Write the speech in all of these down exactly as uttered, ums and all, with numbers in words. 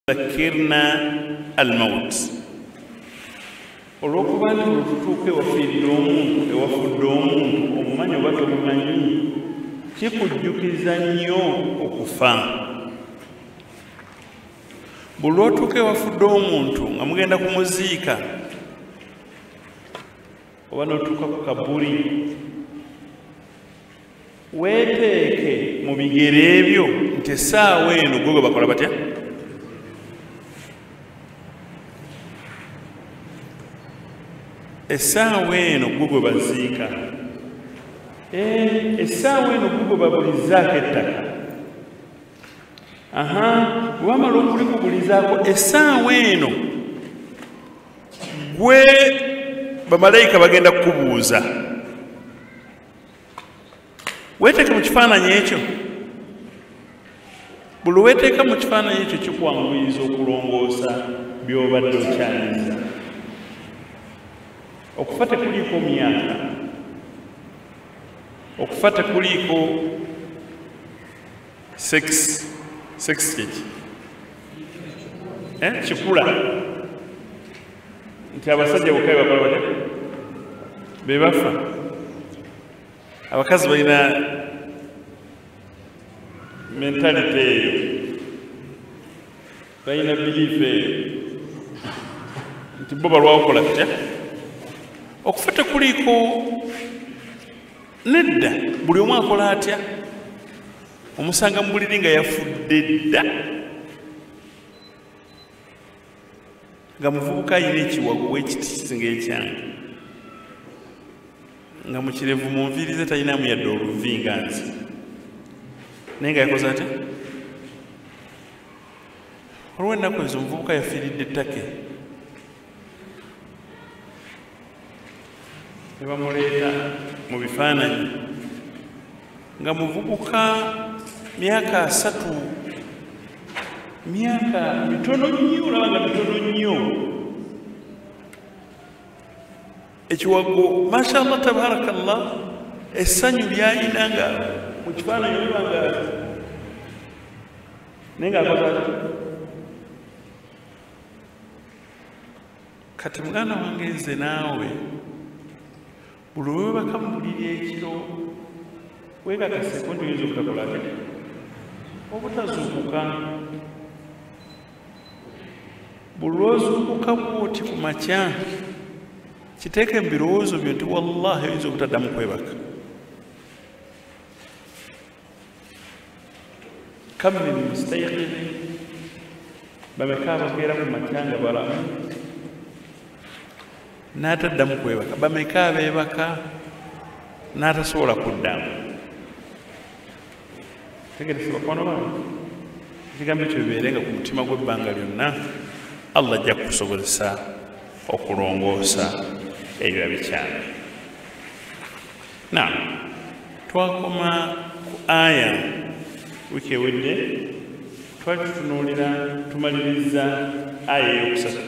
ذكرنا الموت olwokuba nti olutuuka ewafidde omuntu ewafudde omuntu omumanyi oba tomumanyi kikujjukiza nnyo okufa. buli lwotuuka ewafudde omuntu nga mugenda kumuziika oba n'otuuka ku kabuli weeteeke mu bigere ebyo nti essaawa eno gwe gwe bakola batya? essaawa eno gwe gwe baziika, essaawa eno gwe gwe babulizaako ettaka. aha bwamala okulikubulizaako essaawa eno gwe bamalayika bagenda kukubuuza. weeteeka mu kifaananyi ekyo. buli weeteeka mu kifaananyi ekyo kikwanguyiza okulongoosa by'obadde okyaliza. okufa tekuliiko myaka, okufa tekuliiko sex sex kiki eh kikula nti abasajja bokka bakola batya be bafa. abakazi balina mentality eyo, balina belief eyo nti bo balwawo kola tutya. okufa tekuliiko nedda, buli omu akola atya. omusanga mu buliri nga yafudde dda, nga muvubuka ayina ekiwago w'ekitisi ng'ekyange, nga mukirevu mu nviiri ze talinamu yadde oluvi nga nzi, naye nga yakoze atya. olwo ennaku ezo omuvubuka yafiiridde ettake, ne bamuleeta mu bifaananyi nga muvubuka myaka asatu, myaka mitono nnyo, olaba nga mitono nnyo. ekiwago mashallah tabarakallah, essanyu lyayina nga mu kifaananyi olaba nga naye ng'akoze ati. kati muganda wange nze naawe buli webaka mu buliri ekiro weekakaseeko nti oyinza obutakola ate obutazuukuka. buli lwozuukuka bwoti ku makya kiteeke mu birowoozo byo nti wallahi oyinza obutaddamu kwebaka. kam min mustayqini, bameka abakeera mu makya nga balamu n'ataddamu kwebaka, bameka abeebaka n'atasobola kuddamu. tegereza bakono bange, ekigambo ekyo bibeerenga ku mutima gw'ebbanga lyonna. allah ajja kukusobozesa okulongoosa ebyo bikyamu. naam, twakoma ku aya wiiki ewedde, twali tutunuulira tumaliriza aya eyokusatu.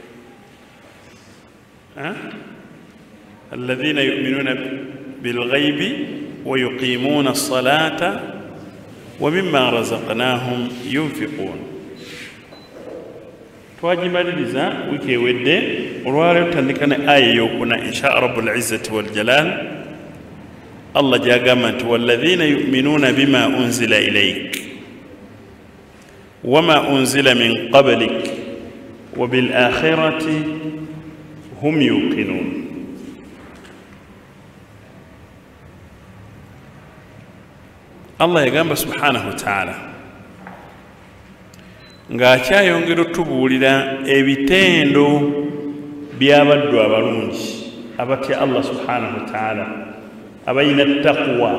alladhina yu'minuna bilghaybi wa yuqimuna as-salata wa mimma razaqnahum yunfiqun. twagimaliriza wiiki ewedde, olwaleero tutandika ne aya eyokuna insha rabbul izzati wal jalal. allah gyagamba nti walladhina yu'minuna bima unzila ilayk wama unzila min qablik wa bil akhirati hum yuqinun. allah yagamba subhanahu wa ta'ala ng'akyayongera otubuulira ebitendo by'abaddu abalungi abatya allah subhanahu wa ta'ala, abalina taqwa.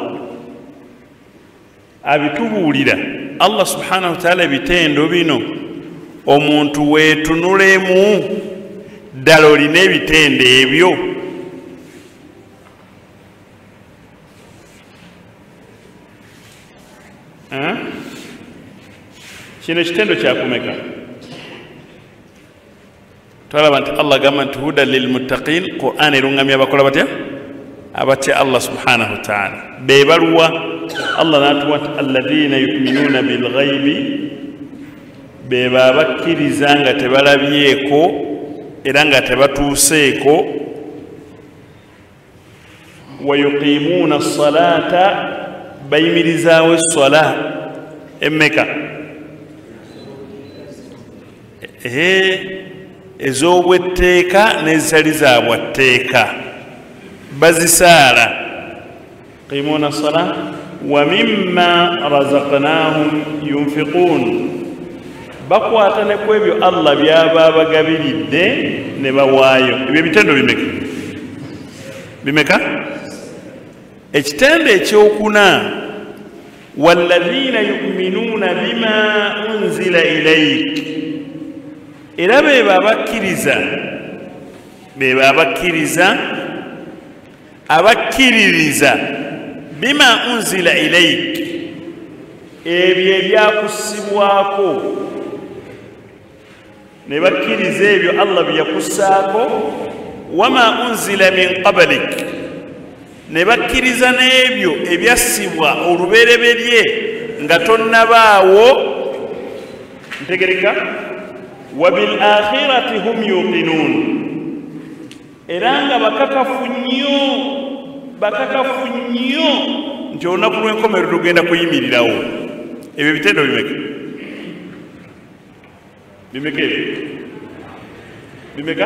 abitubuulira allah subhanahu wa ta'ala ebitendo bino omuntu weetunulemu ddala olina ebitendo ebyo. kino ekitendo kyakumeka? twalaba nti allah agamba nti hudan lilmuttaqin, qur'an erungamya abakola batya? abatya allah subhanahu wa ta'ala. be baluwa? allah n'atuwa nti alladhina yu'minuna bilghaybi beba abakkiriza nga tebalabyeko era nga tebatuuseeko wayuqimuuna as-salaata bayimirizaawo essala emmeka ez'obwetteeka n'ezitali za bwatteeka bazisaala yuqimuuna as-salaa wa mimma razaqnaahum yunfiquun bakwata ne ku ebyo Allah byaba bagabiridde ne bawaayo ebyo ebitendo bimeka bimeka ekitendo ekyokuna walladhiina yu'minuuna bima unzila ilayk era beba abakkiriza beba abakkiriza abakkiririza bima unzila ilayk ebyo ebyakussibwako ne bakkiriza ebyo Allah byeyakussaako wama unzila min qablik ne bakkiriza n'ebyo ebyassibwa olubereberye nga tonnabaawo ntegereka wa bil akhirati hum yuqinuun era nga bakakafu nnyo bakakafu nnyo nti olunaku lw'enkomerero lugenda kuyimirirawo ebyo bitendo bimeka bimeka ebyo bimeka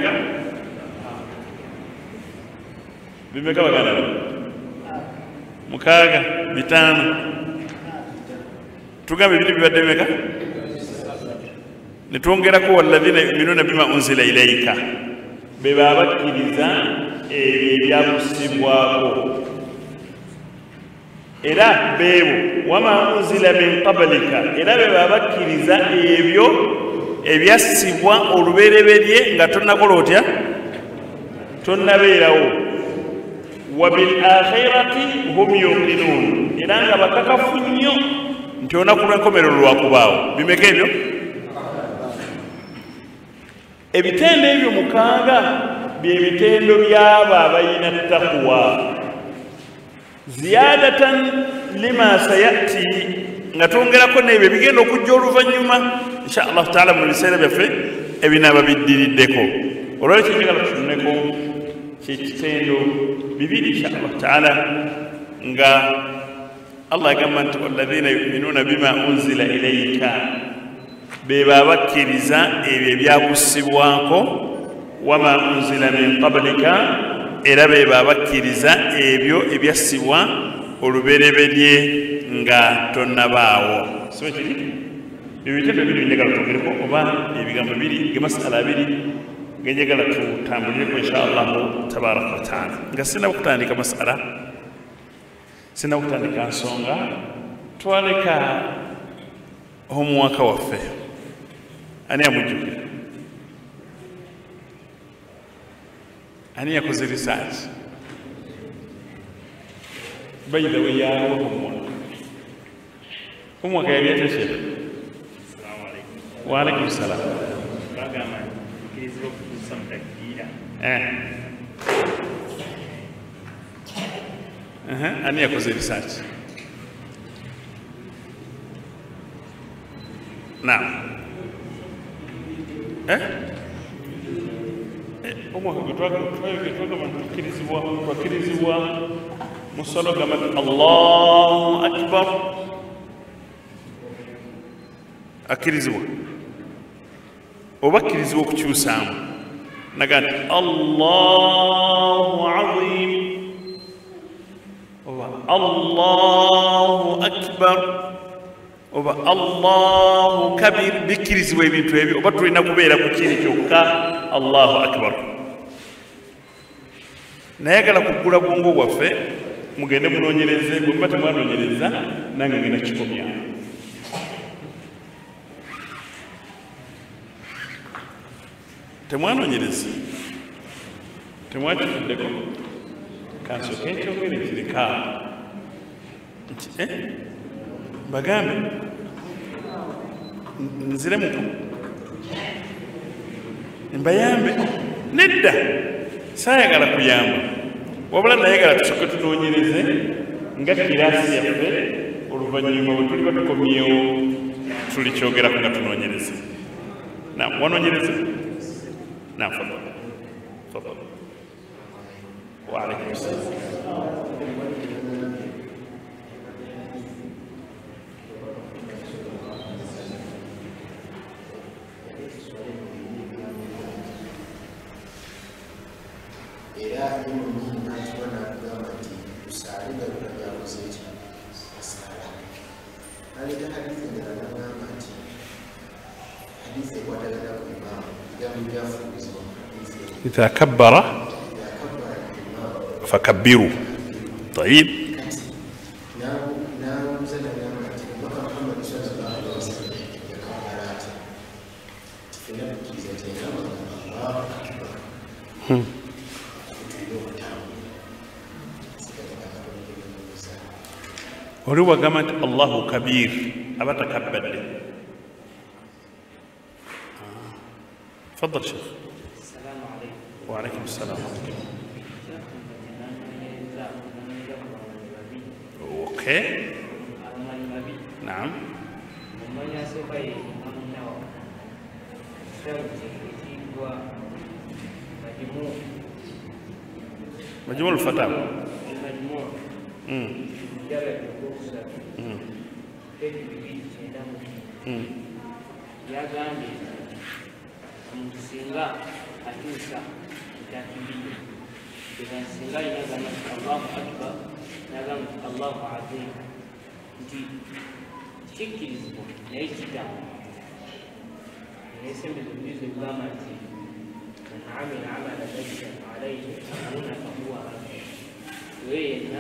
bimeka baganda mukaaga bitaano tugambe biri bibadde bimeka netwongerako walladhiina yu'minuuna bima unzila ilayka beba abakkiriza ebyo ebyakussibwako era beebo wama unzila min qablika era beba abakkiriza ebyo ebyassibwa olubereberye nga tonnakola otya tonnabeerawo wa bil akhirati hum yuqinuun era nga bakakafu nnyo nti olunaku lw'enkomerero lwakubaawo bimeka ebyo ebitendo ebyo mukaaga byebitendo byabo abalina ttaqwa ziyadatan lima sayati nga twongerako n'ebyo bigenda okujja oluvannyuma insha allahu taala mu biseera byaffe ebinaaba biddiriddeko olwekyo njagala tutuneko kyekitendo bibiri insha allahu taala nga Allah agamba nti walladhiina yu'minuuna bima unzila ilayka beba abakkiriza ebyo ebyakussibwako wama unzila min qablika era beba abakkiriza ebyo ebyassibwa olubereberye nga tonnabaawo so kiri ebitendo biri njagala twogereko oba ebigambo biri gemasala abiri genjagala tutambulireko insha allahu tabaraka wataala nga sinaba kutandika masala sinaba kutandika nsonga twaleka omwaka waffe ani amujjukira ani yakoze research bayida we yawa omwaka omwaka yali atashera waalaikum salam ani yakoze research naam eh omwaka gwetwagamba ntukkirizibwa twakkirizibwa mu ssala gamba nti allahu akbar akkirizibwa oba akkirizibwa okukyusaamu naga nti allahu azim oba allahu akbar oba allahu kabir bikkirizibwa ebintu ebyo oba tulina kubeera ku kiri kyokka allahu akbar nayagala kuggula bwongo bwaffe mugende munoonyereze bwe muba temwanoonyereza nange ngenda kikomya temwanoonyereza temwakituddeko kansooke nkyogere kireka nti bagambe nzire muko mbayambe nedda saayagala kuyamba wabula nayagala tusooke tunoonyereze nga kiraasi yaffe oluvannyuma bwe tuli batukomyewo tulikyogerako nga tunoonyereza. Naam, wanoonyereza? Naam, fadhali. Fadhali. Wa alaykum salaam. إذا كبر فكبروا. طيب. هم. ولو قامت الله كبير أبا تكبر لي. تفضل شيخ. السلام عليكم. وعليكم السلام. اوكي. نعم. مجموع الفتاوى. المجموع. امم. امم. امم. yagambye omuntu singa atuusa ekyakibiri era singa yagamba nti allahu akbar nagamba nti allahu azim nti kikkirizibwa naye kitamu nayesembezo bulizo egamba nti man amila amala laysa alayhi amruna fahuwa raddu oyo yenna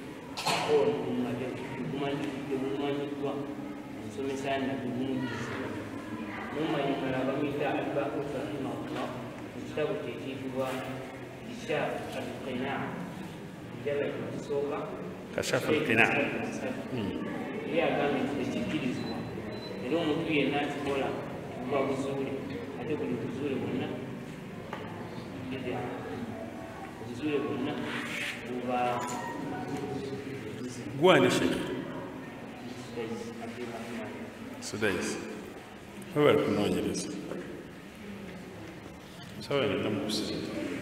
tebumanyiddwa ensomesa nabimumugizibwa mumanyi mulala bamuyita albahut rahimahullah ekitabo kyekiyitibwa kishaf alqinaa ejaba ekisooka kashaf alqinaa eri agambye nti tekikkirizibwa era omuntu yenna akikola buba buzuule ate buli buzuule bwonna obuzuule bwonna buba gwani shekh Sudais. Wewe kunoonyereza. Sawa ni namukusiza.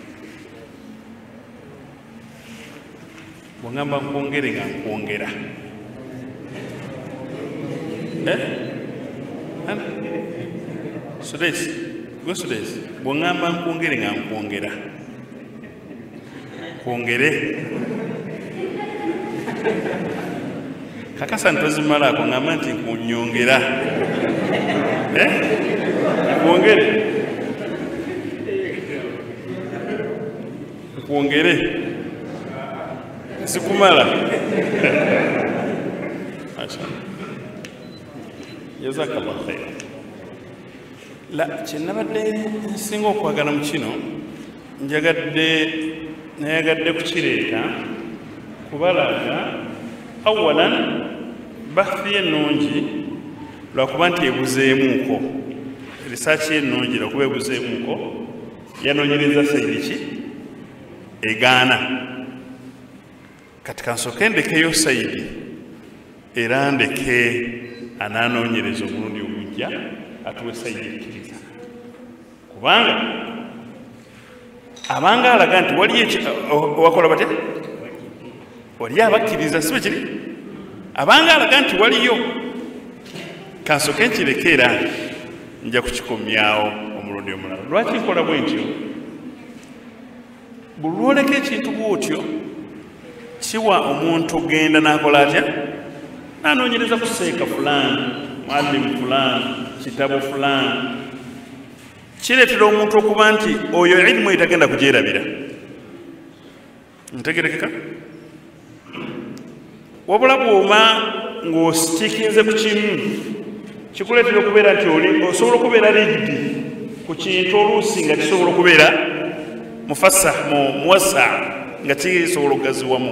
Bwangamba nkwongere nga nkwongera. Eh? Ana? Sudais. Gwe Sudais. Bwangamba nkwongere nga nkwongera. Kwongere. Kakasa ntozimala ako ngamba nti nkunyongera. Eh? Nkwongere. Nkwongere. Sikumala. Masha. Jazakallah khair. La kyenabadde nsinga okwagala mu kino njagadde nayagadde kukireeta kubalaga awalan bahthi ennungi lwakuba nti ebuzeemuuko risaaki ennungi lwakuba ebuzeemuuko yanoonyereza sayidi ki egaana kati kansooke ndekeyo sayidi era ndeke anaanoonyereza omulundi ogujja atuwe sayidi ekkiriza kubanga abanga alaga nti waliyo owakola batya wali abakkiriza sibe kiri abanga alaga nti waliyo kansooke nkirekeera nja kukikomyawo omulundi omulala lwaki nkola bwe ntyo buli lwoleka ekintu bwotyo kiwa omuntu genda n'akola atya n'anoonyereza ku seeka fulaani muallimu fulaani kitabo fulaani kireetera omuntu okuba nti oyo ilimu etagenda kugyerabira ntegerekeka wabula bw'oma ng'ositikinze ku kimu kikuleetera okubeera nti oli osobola okubeera rigidi ku kintu oluusi nga kisobola okubeera mufassa muwassa nga kisobola okugaziwamu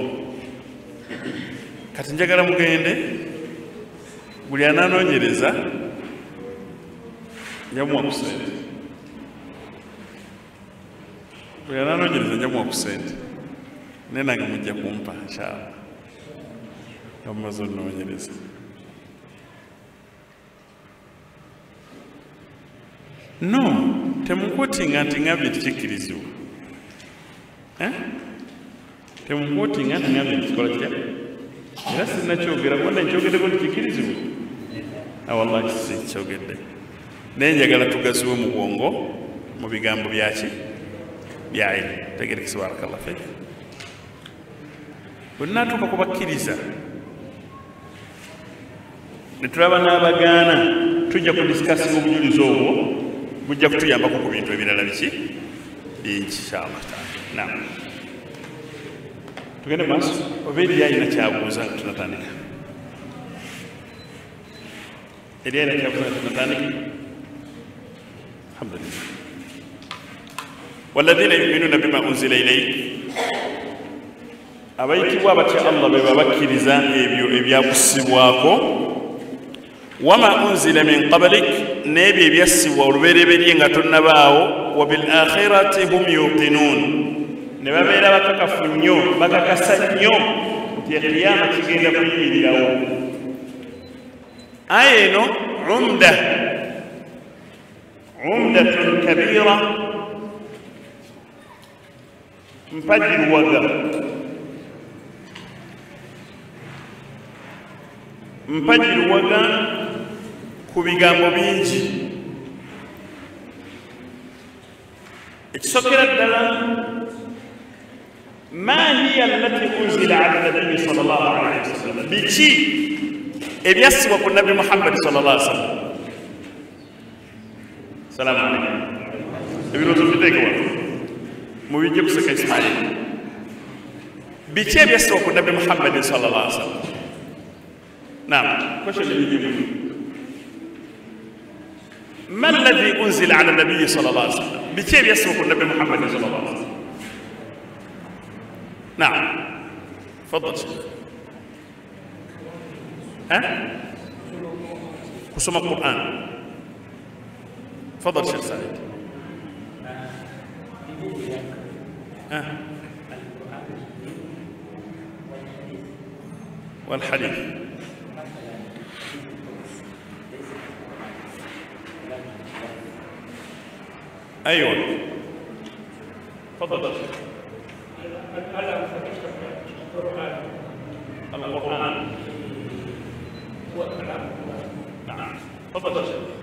kati njagala mugende buli anaanoonyereza njamuwa ku sente buli anaanoonyereza njamuwa ku sente naye nange mujja kumpa inshallah amaze onoonyereza no temukutinga nti ngambye tikikkirizibwa temukutinga nti ngambye tikikola kitya era sinnakyogera gwonna nkyogeddeko nti kikkirizibwa wallahi sikyogedde naye njagala tugaziwe mu bwongo mu bigambo byaki bya ilmu tegerekese barakallah fik bwe natuuka kubakkiriza ne tulaba n'abagaana tujja kudisikasinga obujulizi obwo bujja kutuyambako ku bintu ebirala biki bingi inshallah taala nam tugende maaso oba eri alina kyabuuza nga tunatandika eri alina kyabuuza nga tunatandika alhamdulillah walladhina yuminuna bima unzila ilayk abayitibwa batya allah be babakkiriza ebyo ebyakusibwako wama unzila min qablik n'ebyo ebyassibwa olubereberye nga tonnabaawo wa bil akhirati hum yuqinun ne babeera bakakafu nnyo bakakasa nnyo nti ekiyama kigenda kuyimirirawo aya eno umda umdatun kabira mpajiruwaga mpajiruwaga ku bigambo bingi ekisokera ddala ma hiya allati unzila ala nabiyi sal llah alaihi wasallam biki ebyassibwa ku nabi muhammadi sal llah ali sallam salaamu alaikum ebiroozo biteekewa mubijje kuseka ismaili biki ebyassibwa ku nabi muhammadi sal llah ali sallam naam question ebijibu ما الذي أنزل على النبي صلى الله عليه وسلم بكيف يسبق النبي محمد صلى الله عليه وسلم نعم تفضل شيخ ها قسم القرآن تفضل شيخ سعيد ها والحديث أيوة تفضل القرآن هو كلام نعم تفضل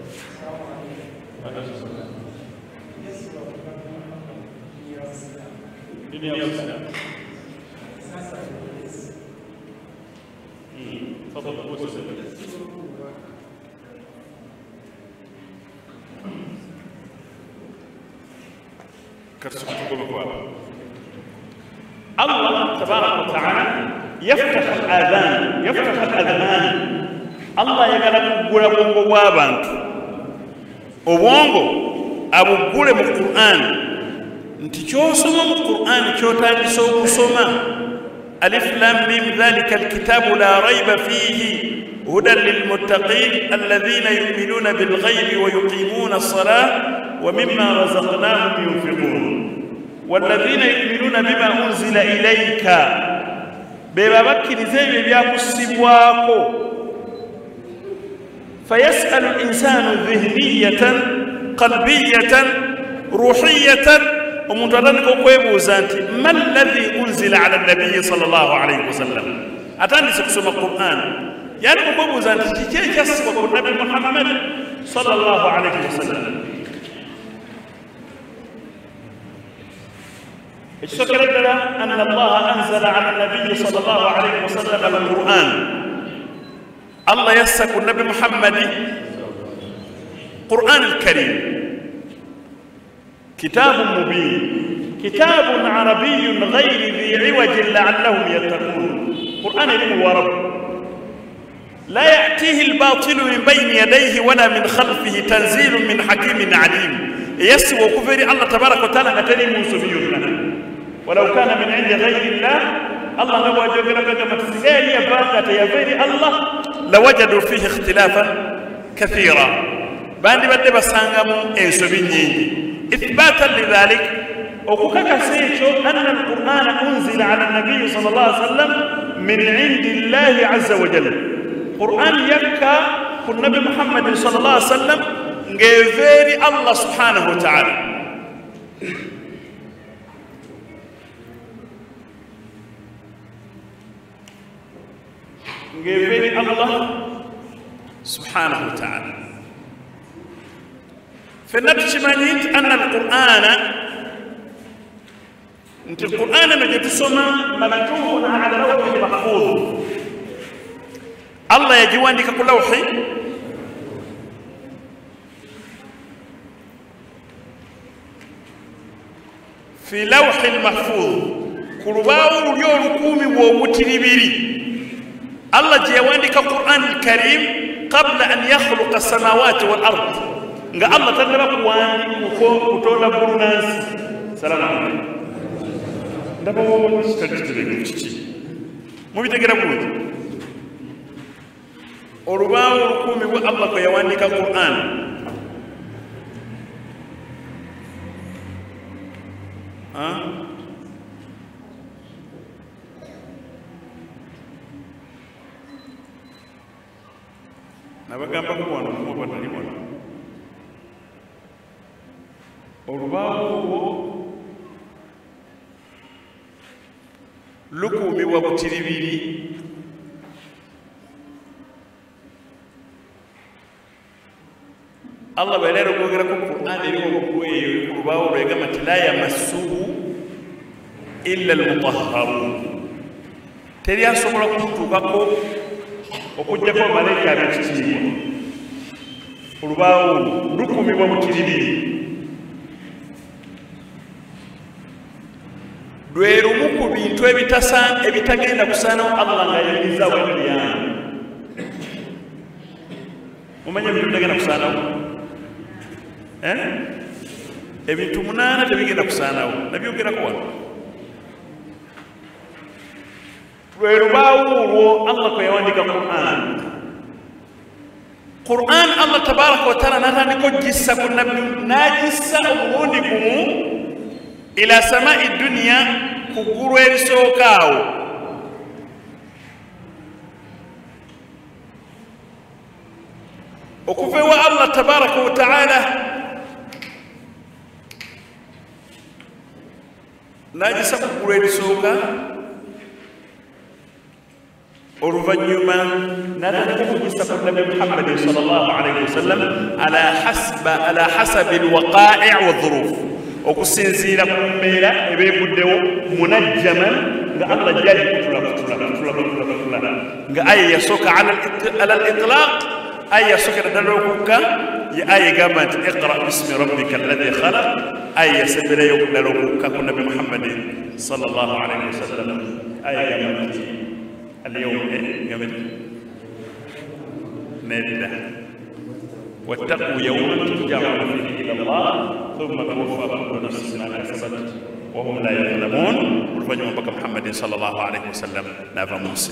الله تبارك وتعالى يفتح الآذان يفتح الأذهان الله يقول بولا بونغو وابانت وبونغو أبو بولا من القرآن انت شو سمى من القرآن شو تاني سو سمى ألف لام ميم ذلك الكتاب لا ريب فيه هدى للمتقين الذين يؤمنون بالغيب ويقيمون الصلاة ومما رزقناهم ينفقون والذين يؤمنون بما أنزل إليك ببابك زي بياكسبواكو فيسأل الإنسان ذهنية قلبية روحية ومتردد ويبوزانتي ما الذي أنزل على النبي صلى الله عليه وسلم أتاني سكسم القرآن يعني ويبوزانتي كيف يسبق النبي محمد صلى الله عليه وسلم الشكر لنا أن الله أنزل على النبي صلى الله عليه وسلم القرآن الله يسك النبي محمد قرآن الكريم كتاب مبين كتاب عربي غير ذي عوج لعلهم يتقون قرآن هو رب لا يأتيه الباطل من بين يديه ولا من خلفه تنزيل من حكيم عليم يسوى كفر الله تبارك وتعالى أتني موسى ولو كان من عند غير الله الله لو وجدنا كما تسيري باقة يا غير الله لوجدوا فيه اختلافا كثيرا باندي بدي بسانغامو انسوبيني اثباتا لذلك وكوكا سيتشو ان القران انزل على النبي صلى الله عليه وسلم من عند الله عز وجل قران يكا النبي محمد صلى الله عليه وسلم ngeveri Allah subhanahu wa ta'ala ngeveri Allah subhanahu wa ta'ala فنتشمنيت أن القرآن أنت القرآن الذي تسمى مكتوب على لوح محفوظ الله يجوان لك كل لوحي في لوح المحفوظ كرباو اليوم كومي ومتربيري الله جوان لك القرآن الكريم قبل أن يخلق السماوات والأرض nga Allah tannaba kuwandi kutonda bulunansi salamu alaykum ndaba wowo kitalikitireko kiki mubitegera bulungi olubaawo olukuumi bwe Allah kwe yawandika Qur'an nabagambako wano muba nalimona olubaawo olwo lukuumibwa butiribiri Allah bwe leero kwogera ku Qur'an eriwo okweyo ku lubaawo olwo egamba nti la yamassuhu illa almutahharun teri asobola kutuukako okuggyako bamalayika ab'ekitiibwa olubaawo lukuumibwa butiribiri lwe lumu ku bintu ebitagenda kusaanawo Allah nga yayimiza wabiyana mumanye ebintu bitagenda kusaanawo ebintu munaana tebigenda kusaanawo nabyogerako wano lwe lubaawo olwo Allah kwe yawandika Qur'an Qur'an Allah tabaraka wa taala natandika ogissa ku nabbi n'agissa omulundi gumu ila samai dunya kuguru erisookawo okuva ewa Allah tabaraka wa taala n'agissa kuguru erisooka oluvannyuma natandika okugissa ku nabi Muhammadin sallallahu alayhi wa sallam ala hasba ala hasabi alwaqa'i' wa dhuruf okusinziira ku mbeera ebeeguddewo munajjaman nga Allah jali kutula kutula kutula kutula kutula nga aya yasooka ala al-itlaq aya yasookera ddala okukka ye aya egamba nti iqra bismi rabbika alladhi khalaq aya yasembereyo ddala okukka ku nabi Muhammadin sallallahu alayhi wa sallam aya egamba nti alyawma egamba nti nedda واتقوا يوما ترجعون فيه الى الله ثم توفى كل نفس ما كسبت وهم لا يظلمون ورفعوا بك محمد صلى الله عليه وسلم نافا موسى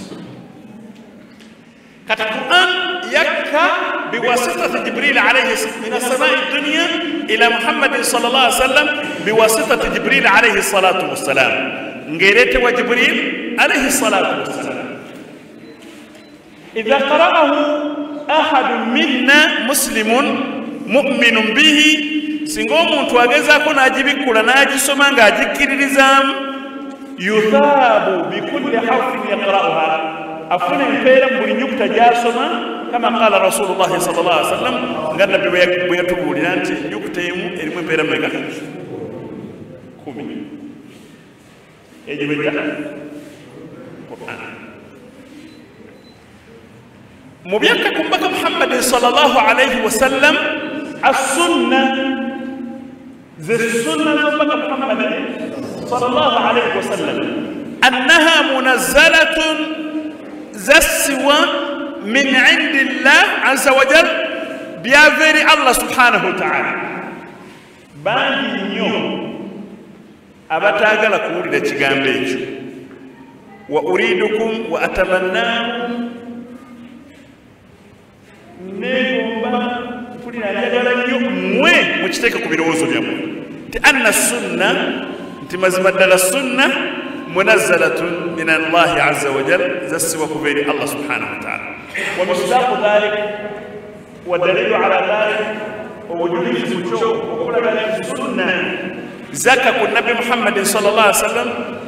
كتب القرآن يكا بواسطة جبريل عليه من السماء الدنيا إلى محمد صلى الله عليه وسلم بواسطة جبريل عليه الصلاة والسلام نجيرت وجبريل عليه الصلاة والسلام إذا قرأه أحد منا مسلم مؤمن به singa omuntu agezaako n'agibikula n'agisoma ng'agikkiririzamu yuthabu bikulli harfin yaqra'uha afuna empeera mu buli nyukuta gy'asoma kama qala rasulullahi sallallahu alaihi wasallam nga nabbi bwe yatubuulira nti nyukuta emu erimu empeera mmeka kumi egyo bwejja Qur'an mu byakka ku mbaka Muhammadin sallallahu alaihi wasallam as-sunna ذي السنة محمد صلى الله عليه وسلم أنها منزلة ذا السوى من عند الله عز وجل بيافير الله سبحانه وتعالى باقي اليوم أبتاغل كوري لتجام ليجو وأريدكم وأتمناكم نيكم كوري لتجام مwe mukiteeka ku birowoozo byammwe nti anna sunna nti mazima ddala sunna munazzalatun min allahi azza wa jal zassiwa kuva eri allah subhanahu wa taala wa misdaaqu dhalik wa dalilu ala dhalik obujulizi ku kyo okulaga nti sunna zaka ku nabbi muhammadin sallallahu alaihi wasallam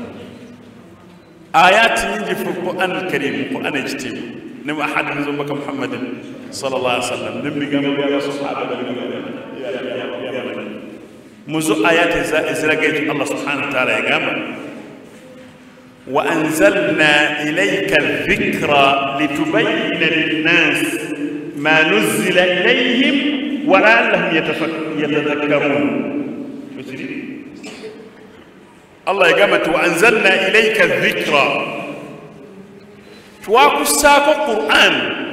ayati nyingi fi Qur'an al-Karim Qur'an ekitiibwa ne mu ahadith z'omubaka muhammadin sallallahu alaihi wasallam n'ebigambo by'abasahaba muzo ayati eziraga ekyo Allah subhanahu wa ta'ala yagamba wa anzalna ilayka adh-dhikra litubayyina lin-nas ma nuzzila ilayhim wa la'allahum yatadhakkarun. Allah yagamba wa anzalna ilayka adh-dhikra twakusaako Qur'an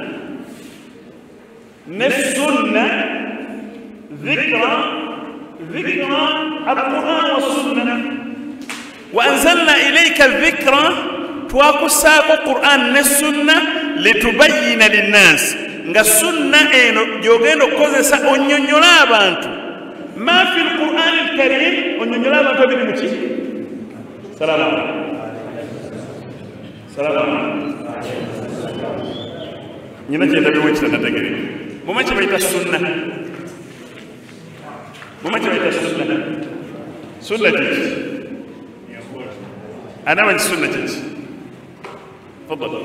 ne sunna dhikra ذكرى القرآن والسنة وأنزلنا إليك الذكرى تواكساك القرآن والسنة لتبين للناس nga السنة إنه جوجينو كوزسا ونيونيولا بانتو ما في القرآن الكريم ونيونيولا بانتو بنمتي سلام عليكم سلام عليكم نينا جينا بوجهنا تجري مما تبيت السنة مما تبيت السنة سنة جيت أنا من السنة جيت تفضل.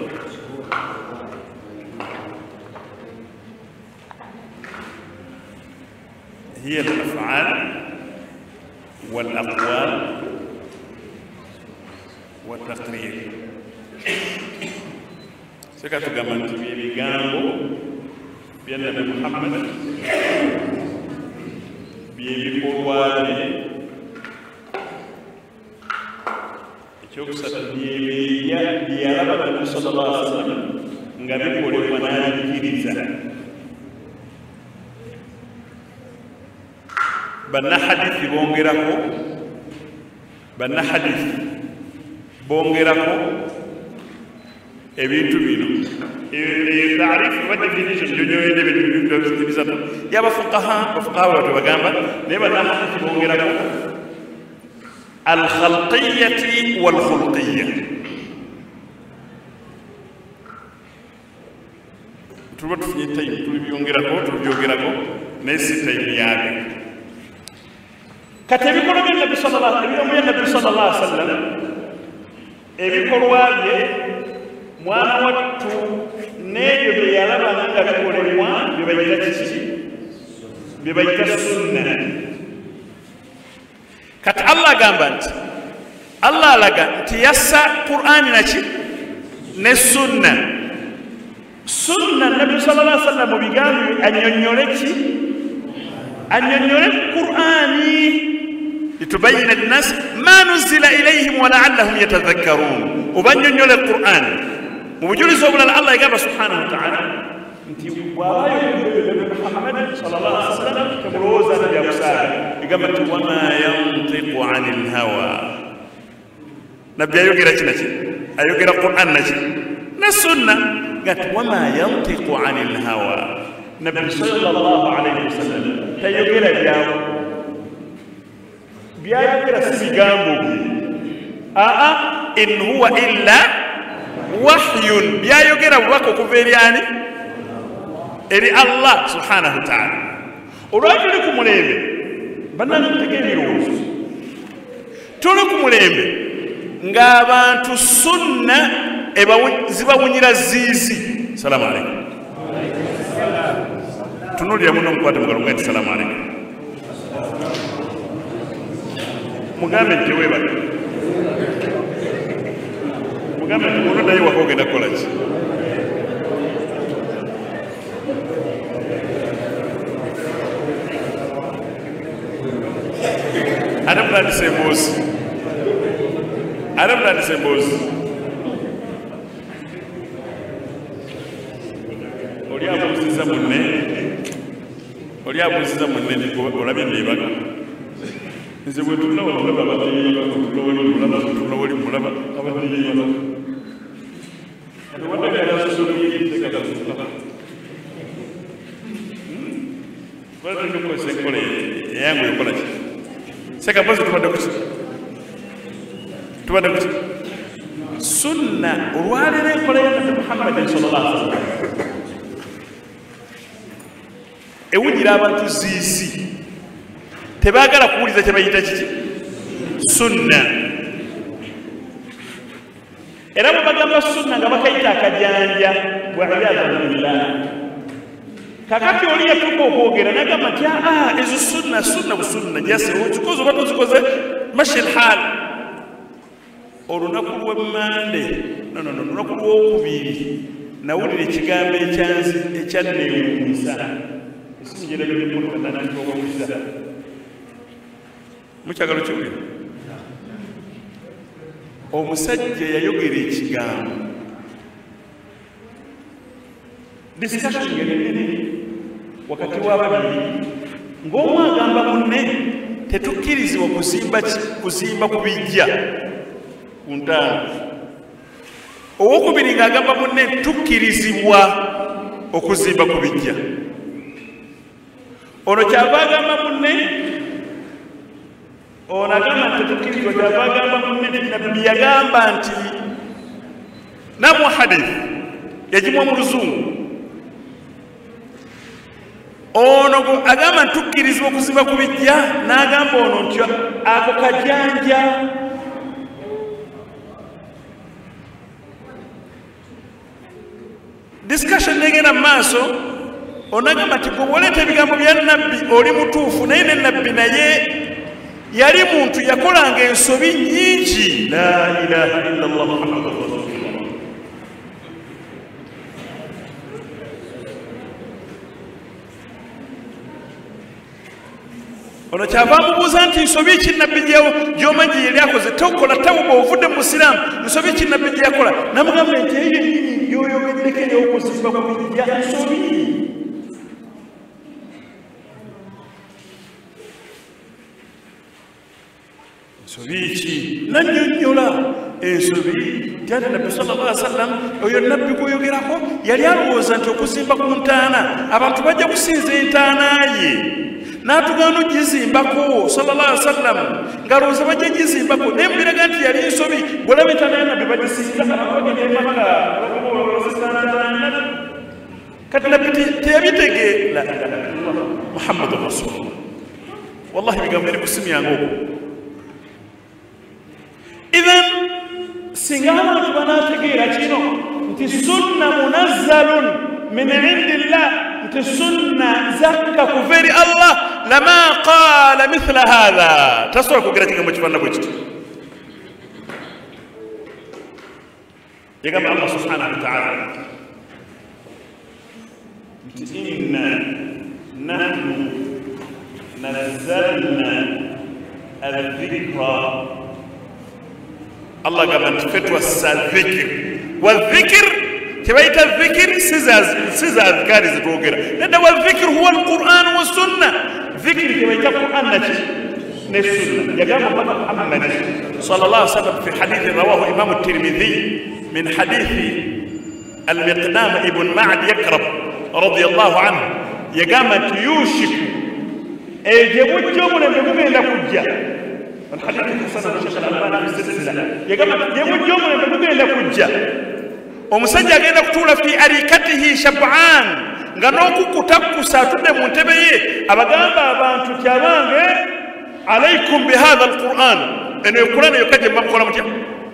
هي الأفعال والأقوال والتقرير. سكتوا كمان تبي بيجامبو بيان محمد بيبي قوالي يوكسات بيبي يا بيارا النبي صلى الله عليه وسلم ngabe kole manayikiriza banna hadithi bongerako banna hadithi bongerako ebintu bino taarifu wa definition jonyoyende bintu bisatu yaba fuqaha fuqaha wa bagamba ne banna hadithi bongerako al khalqiyyati wal khulqiyyah tuba tufunye time tulibyongerako tubyongerako nesi time yabe kati ebikolwa bya Nabbi sallallahu alaihi wasallam ebikolwa bye mwana wattu n'ebyo bye yalaba nga bikolebwa bye bayita kiki bye bayita sunna. Kati Allah agamba nti Allah alaga nti yassa Qur'ani naki ne sunna. Sunna Nabbi sallallahu alaihi wasallam bigambi annyonnyole ki annyonnyole Qur'ani litubayyina linnas ma nuzila ilayhim wa la'allahum yatadhakkarun. Obanyonnyole Qur'an mu bujulizi obulala Allah yagamba subhanahu wa ta'ala nti bw'abayo Muhammad sallallahu alaihi wasallam kamulowooza nti yakusaala yagamba nti wama yantiqu anil hawa. Nabbi ayogera ki naki ayogera Qur'an naki ne sunna قالت وما ينطق عن الهوى. النبي صلى الله عليه وسلم تيجي بياو بياو كده سيجامو آه إن هو إلا وحي بياو كده وقو كفرياني إلي الله سبحانه وتعالى. ورجلكم مليم بنا نتكلم روز تلكم مليم ngabantu sunna zibawunyira ziizi. Salamu alaikum. Tunulira muno mukwate mugalo ngati salamu alaikum. Mugambe nti weebaka. Mugambe nti muno naye waka ogenda kukola ki? Ate mutandise emboozi. Ate mutandise emboozi. Oli abuuziza munne oli abuuziza munne olabye neebaka nze bwe tulina walulaba abateyeebaka tulawoli mulaba tulawoli mulaba abateyeebaka kati wadagalasosoliyeitekagazuka batukosa enkola eyangu ekola ki seka mpozi tubadde kuki tubadde kuki sunna olwaleero enkola ya Nabi Muhammadin sallallahu alaihi wasallam ewunyira abantu ziisi tebaagala kuwuliza kye bayita kiki sunna era bwe bagamba sunna nga bakayita akajanja waliyaadhu billah kakati oli yatuka okwogera nagamba nti aa ezo sunna sunna busunna jase okikoze oba tozikoze mashi lhal olunaku lwemmande nonono olunaku lwokubiri nawulira ekigambo ekyanzi ekyanneewuunyisa esimujerabimukatananitowawuliza mukyagalo kiwulira omusajja yayogera ekigambo discussion yenenene wakati w'ababiri ng'omu agamba munne tetukkirizibwa kuzimba kuzimba ku bijja ku ntaano owokubiri ng'agamba munne tukkirizibwa okuzimba ku bijja ono kyava agamba munne ono agamba nti tetukkirizibwa kyava agamba munne nti nabbi yagamba nti namu hadith yagimuwa mu luzungu ono agamba nti tukkirizibwa okuzimba ku bijja n'agamba ono nti ako kajanja discussion negenda mu maaso onagamba nti gwe bwoleeta ebigambo bya nabbi oli mutuufu naye ne nabbi naye yali muntu yakolanga ensobi nnyingi la ilaha illallah muhammadu rasulullah ono kyava amubuuza nti nsobi ki nabbi gy'omanyi yali akoze tokola tawuba ovudde mu busiraamu nsobi ki nabbi gye yakola namugamba nti eyo yennyini yoyogeddeko ey'okuzimba ku bijja nsobi ensobi ki nannyonnyola ensobi tyati nabbi sallallahu alaihi wasallam oyo nabbi gwoyogerako yali alowooza nti okuzimba ku ntaana abantu bajja kusinza entaana ye n'atugaana ogizimbako sallallahu alaihi wasallam ng'alowooza bajja gizimbako naye mubiraga nti yali ensobi bw'olaba entaana ya nabbi bagisinza abagenda kati nabbi teyabitegeera muhammadu rasulullah wallahi bigambo eri kusimu yange okwo idhan singa abantu banaategeera kino nti sunna munazzalun min indillah nti sunna zakka kuva eri allah lama qaala mithla hatha tasobola kwogera kigambo kifaanana bwe kiti yagamba allah subhanahu wataala nti inna nahnu nazzalna aldhikra الله قال أنت فتوى الذكر والذكر كبيت الذكر سيزاز سيزاز أذكار زتوقر لأن والذكر هو القرآن والسنة ذكر كبيت القرآن نجي السنة يقام محمد صلى الله عليه وسلم في حديث رواه إمام الترمذي من حديث المقدام ابن معد يكرب رضي الله عنه يقام يوشك يجيبوا الجمل يجيبوا إلى كجة الحديث حسن الشيخ الألباني في السلسلة يقول يقول يوم يقول إلى كجة ومسجى قيل قتول في أريكته شبعان غنوكو كتبكو ساتود منتبهي أبغام بابان تكيران عليكم بهذا القرآن إنه القرآن يكجم ما بقول متى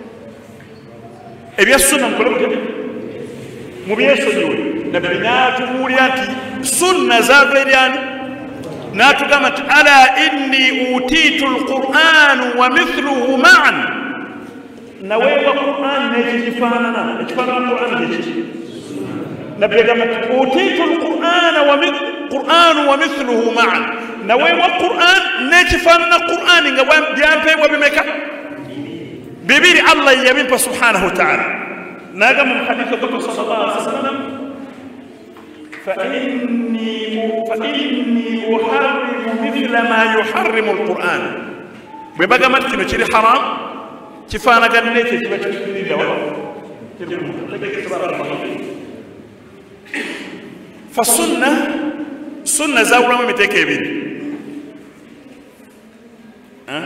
أبي السنة بقول متى مبيه السنة نبينا تقولياتي سنة زابريان ناتو قامت ألا إني أوتيت القرآن ومثله معا نويب القرآن نجي فانا اجفانا القرآن نجي نبي قامت أوتيت القرآن ومثل ومثله معا نويب القرآن نجي فانا القرآن بيان بي وبمكة ببير الله يمين سبحانه وتعالى ناقم الحديث الرسول صلى الله عليه وسلم فإني فإني أحرم مثل ما يحرم القرآن ببقى ما تكنو تشري حرام كفانا قال لي تجيب تشري دواء فالسنة سنة زاورة ما متكبين ها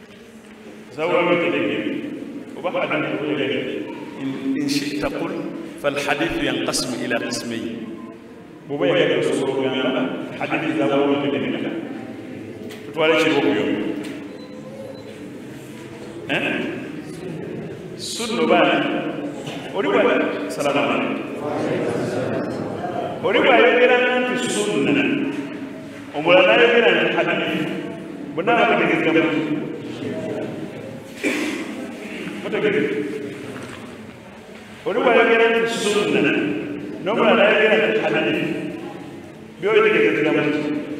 زاورة ما متكبين وبعد أن إن شئت قل فالحديث ينقسم إلى قسمين بوبا يا رسول الله حديث زاوية كده تقول شيء بوبيو ها سنة بقى وريبا سلام عليكم وريبا يقرأ في السنة ومولانا يقرأ في الحديث بنا ما تيجي متى ولو يقرأ في السنة نوما لا يقرأ في الحديث بيوجد كذا كذا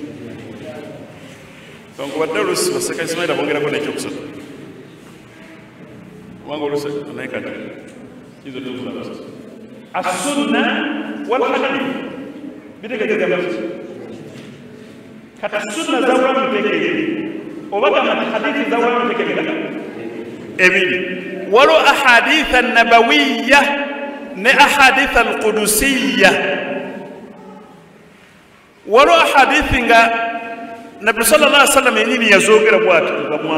فنقول بس كيف اسمه ده بقول لك نشوف صوت ما أقول سك أنا كذا إذا تقول السنة والحديث بيده كذا كذا كذا السنة زاوية متكلمة وبعد ما الحديث زاوية متكلمة أمين ولو أحاديث النبوية نأحاديث القدسية ولو أحاديث النبي صلى الله عليه وسلم ينين يزوج ربوات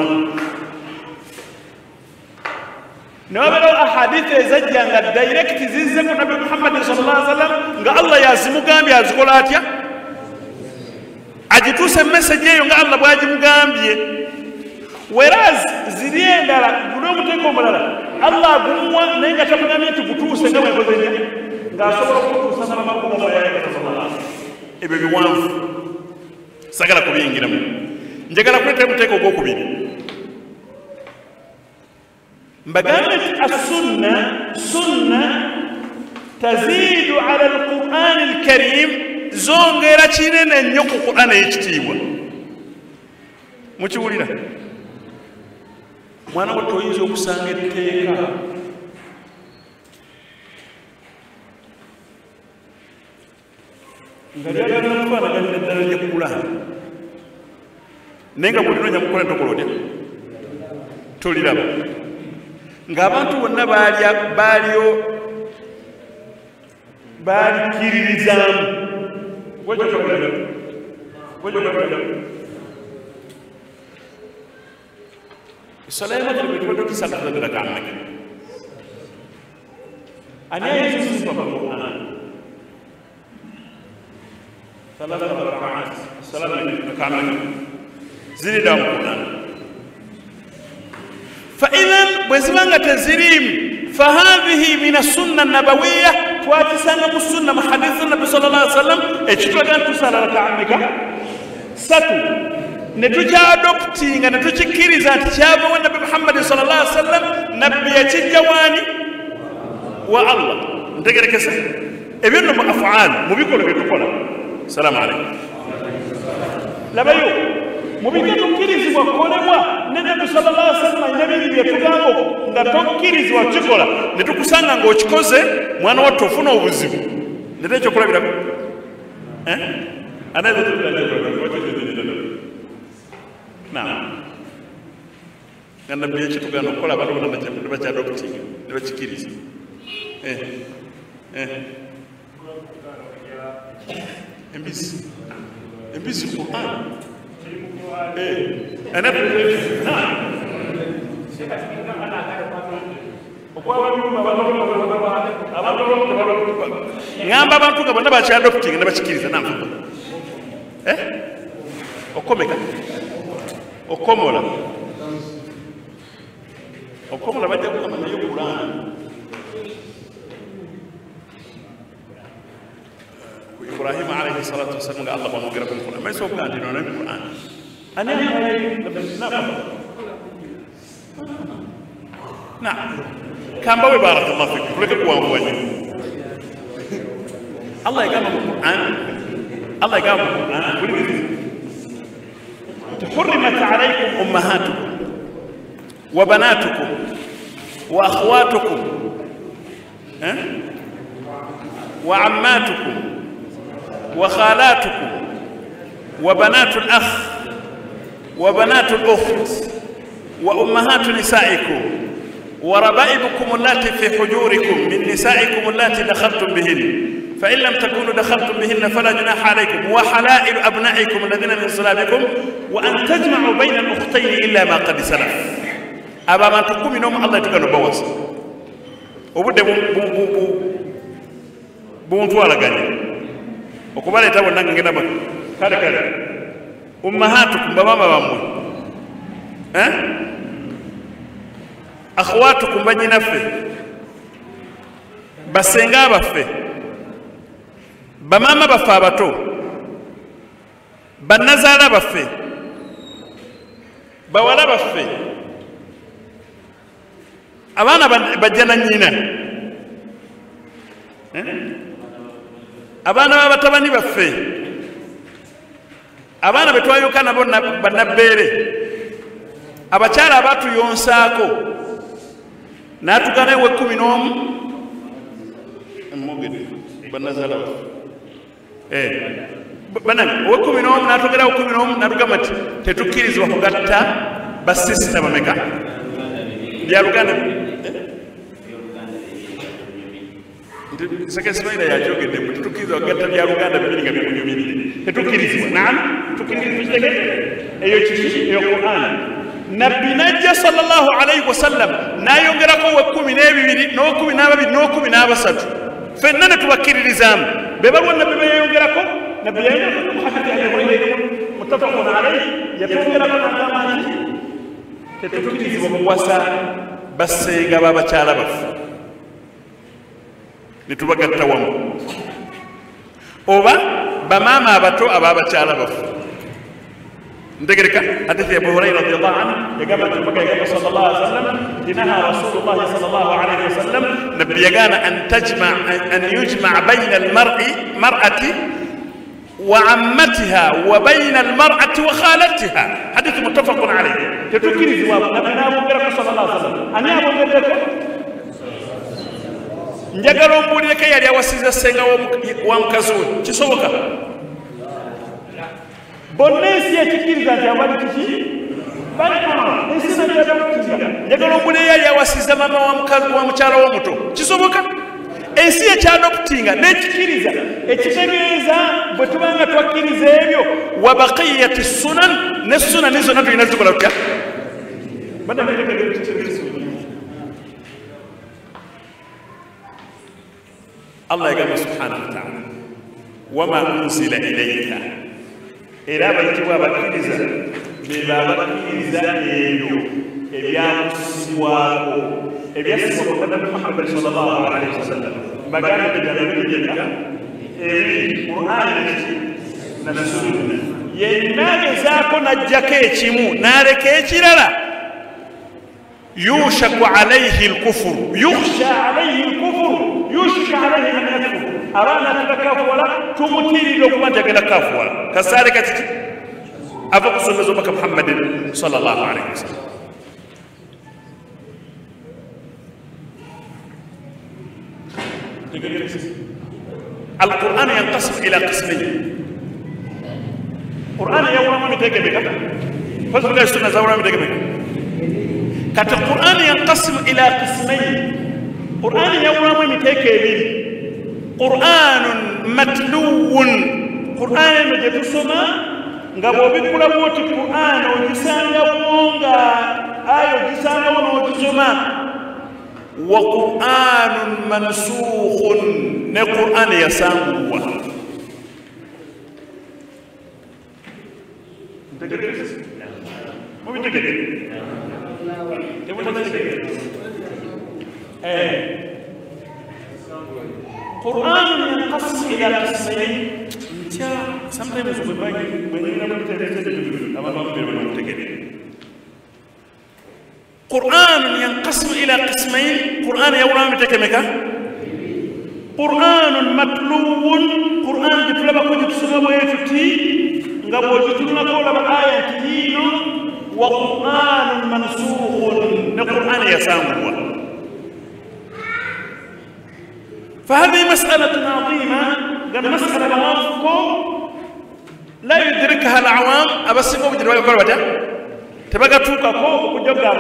نوبلو أحاديث زجاجة دايركت زيزك النبي محمد صلى الله عليه وسلم قال الله يازمو قام يازقولاتيا أجتو سمسجي يونغ الله بواجم قام whereas zilienda gulo muteko mulala Allah gumwa nenga tamugamye tukutuse nga bwe kozenya ngasobola okutusa n'amakubo ya sallallahu ebyo biwanvu sagala kubiyingiramu njagala kuleta muteko gwokubiri mbagambe as-sunna sunna tazidu ala al-Qur'an al-Karim zongera kinene nnyo ku Qur'an ekitiibwa mukiwulira mwana wato oyinza okusanga etteeka nga lyagala okufaanaganya eddala lyekkula naye nga bwolinonya mukola tokola otya toliraba ng'abantu bonna baalyo baalikiririzaamu الصلاة ما تبي تقول لك سبعة درجات عنك. أنا يجوز القرآن. ثلاثة ركعات. الصلاة كاملة. زين دام القرآن. فإذا بزمان التزريم فهذه من السنة النبوية تواتسنا بالسنة محدث النبي صلى الله عليه وسلم. اشتغل أن تصلي ركعتك. ستو. نتوجه أدوبتين نتوجه كيرزات شابه والنبي محمد صلى الله عليه وسلم نبيتي جواني والله نتقرأ كسر ابن أفعال مو بيقول بيقول السلام عليكم لا بيو مو بيقول كيرز وقول وا النبي صلى الله عليه وسلم النبي بيتوجهه نتوجه كيرز وشكولا نتوجه سانا ngochikoze mwana watu ofuna obuzibu ndecho kula bila eh anaweza Nah, karena biaya itu kan kalau baru nak baca baca adopsi, baca kiris. Eh, eh. Embis, embis Quran. Eh, anak, nah. Ngamba bantu kabanda baca adopsi, ngamba baca kiris, nah. Eh, okomeka. Okomola Okomola bajja kukamanya yo Qur'an ku Ibrahim alayhi salatu wassalam ga Allah bamugera ko Qur'an may so kandi non Qur'an ani ay na kamba we barakallahu fik kulaka ko wani Allah ya gama Qur'an Allah ya gama Qur'an حرمت عليكم أمهاتكم وبناتكم وأخواتكم أه؟ وعماتكم وخالاتكم وبنات الأخ وبنات الأخت وأمهات نسائكم وربائبكم اللاتي في حجوركم من نسائكم اللاتي دخلتم بهن فإن لم تكونوا دخلتم بهن فلا جناح عليكم وحلائل أبنائكم الذين من صلابكم وأن تجمعوا بين الأختين إلا ما قد سلف أبا ما تقوم منهم الله يتقنوا بواس وبدأ buntwalaganya okubaleeta bonna nga ngenda kale kale ummahatukum bamama bammwe akhwatukum banyinaffe basenga baffe bamama baffe abato bannazaala baffe bawala baffe abaana bajja na nnyina abaana b'abatabani baffe abaana be twayuka nabo bannabbeere abakyala abatuyonsaako n'atugana ewe ekkumi n'omu mugede bannazaala baffe banange ow'ekkumi n'omu n'atugerawo ekkumi n'omu n'atugamba nti tetukkirizibwa kugatta basisita bameka byaluganda sekesimaira yakyogedde mbu tetukkirizibwa kugatta byaluganda bibiri nga bimunyumirire tetukkirizibwa naam tukkirizibwa eyo kiki eyo Qur'an nabbi najja sallallahu alaihi wasallam n'ayongerako ow'ekkumi n'ebibiri n'ow'ekkumi n'ababiri n'ow'ekkumi n'abasatu ffenna ne tubakkiririzaamu be balwa nabbi beyayongerako nabbi yayongerako muhammad alayhi muttafaqun alayhi yatwongerako n'agamba nti tetukkirizibwa kuwasa bassenga b'abakyala baffe ne tubagatta wamu oba bamaama abato ab'abakyala baffe ntegereka hadithi ya Abu Hurairah radhiyallahu anhu yagamba mpaka yagamba sallallahu alaihi wasallam dinaha rasulullah sallallahu alaihi wasallam nabi yagana an tajma an yujma bayna almar'i mar'ati wa ammatiha wa bayna almar'ati wa khalatiha hadith muttafaqun alayhi tetukirizi wa nabi nabongera sallallahu alaihi wasallam ani abongera njagala ombulireko yali awasiza senga wa mukazi we kisoboka bonna ensi ekikkiriza nti abali kiki balina ensi nakyatakukkiriza njagala ombula eyali awasiza mama wa mukyala w'omuto kisoboka ensi ekyadoputinga n'ekikkiriza ekitegeeza bwe tubanga twakkiriza ebyo wa baqiyati sunan ne sunani zonna tulina zikola tutya Allah yagamba subhanahu wa ta'ala wama unzila ilayka era abayitibwa abakkiriza be babakkiriza ebyo ebyakusibwako ebyasibwa ku nabi Muhammad sallallahu alaihi wasallam baganda bejjabebejjeka ebiri Qur'ani na sunna yenna gezaako n'ajjako ekimu n'aleka ekirala yushaku alayhi alkufru yukhsha alayhi alkufru yushka alayhi an yakfur abana atakafuwala tumutirire okuba nti agenda kafuwala kasaale kakiki ava kusomeza omubaka Muhammadin sallallahu alaihi wasallam القرآن ينقسم إلى قسمين القرآن يوم ما متجمع فزوجة السنة زوجة متجمع كات القرآن ينقسم إلى قسمين القرآن يوم ما متجمع قرآن متلو قرآن مجد سما ngabo bikula boti Qur'an ogisanga wonga ayo gisanga wono ogisoma wa Qur'anun mansukhun ne Qur'an yasangwa mo bitegede te mo bitegede eh Qur'an yanqasam ila qismayn sometimes we buy when you never tell it about the قرآن ينقسم إلى قسمين قرآن يوم متكمكا قرآن متلو قرآن جتلبا كو جتسما ويتي غابو جتلنا كولا بآية تينو وقرآن منسوخ القرآن يسامو فهذه مسألة عظيمة قال مسألة موافقة لا يدركها العوام أبسمو بجدوا يقول بدا تبقى توقع فوق وجبها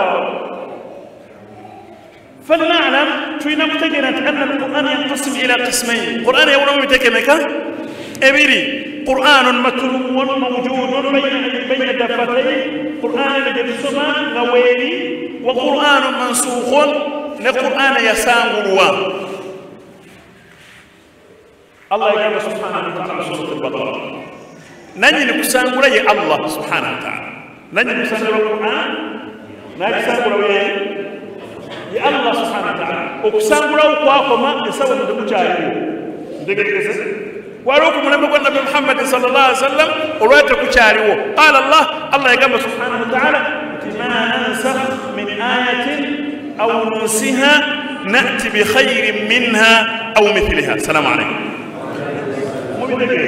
فلنعلم في نقطة أن القرآن ينقسم إلى قسمين القرآن يوم متكمكا أبيري قرآن متلو موجود بين بين الدفتين قرآن مجد السماء غويري وقرآن منسوخ لقرآن يسام الوا الله يقول سبحانه وتعالى سورة البقرة نجي نكسانغولا يا الله سبحانه وتعالى نجي نكسانغولا القرآن نجي نكسانغولا يا الله سبحانه وتعالى وكسانغولا وقواكما يسوى ندمجاري ndege kese waruku mulamba kwa nabii Muhammad sallallahu alaihi wasallam ulwete kuchariwo qala Allah Allah yagamba subhanahu wa ta'ala ma nansakh min ayatin aw nunsiha na'ti bi khairin minha aw mithliha assalamu alaykum mubidege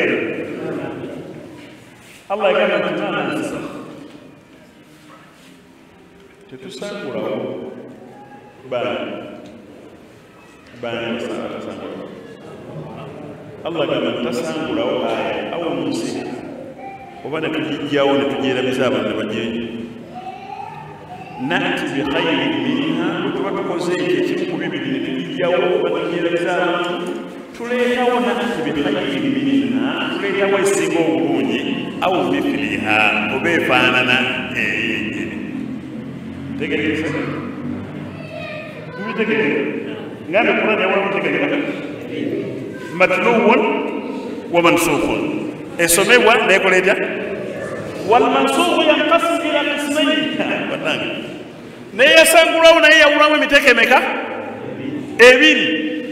Allah yagamba ma nansakh tetusangura ba ba nasangura Allah gama tasangula aya aw musi obana tujjawo ne tujira bisaba ne bajeje nati bi khayrin minha tuwatukoze ekimu bibiri ne tujjawo batujira bisaba tuletawo nati bi khayrin minha tuletawo esingo obulungi aw mithliha obefaanana tegereza mubitegereza ngambe Qur'an yawa mubitegereza متلو ومنسوخ اسمعوا نقول ايه والمنسوخ ينقسم الى قسمين نيا سانغراو نيا وراو ميتكمeka ebiri